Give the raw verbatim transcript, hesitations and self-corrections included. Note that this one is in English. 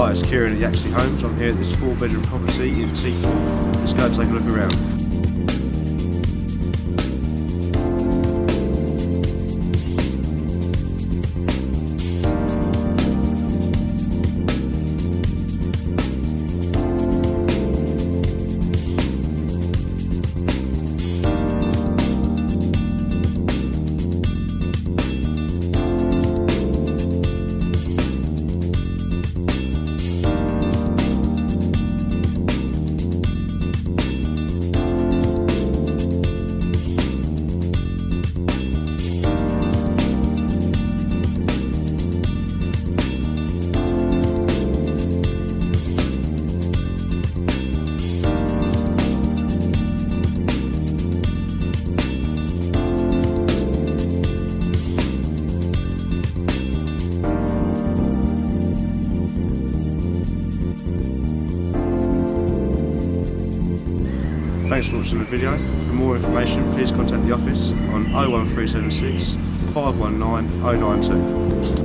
Hi, it's Kieran at Yaxley Homes. I'm here at this four bedroom property in Teak. Let's go and take a look around. Thanks for watching the video. For more information, please contact the office on oh one three seven six, five one nine, oh nine two.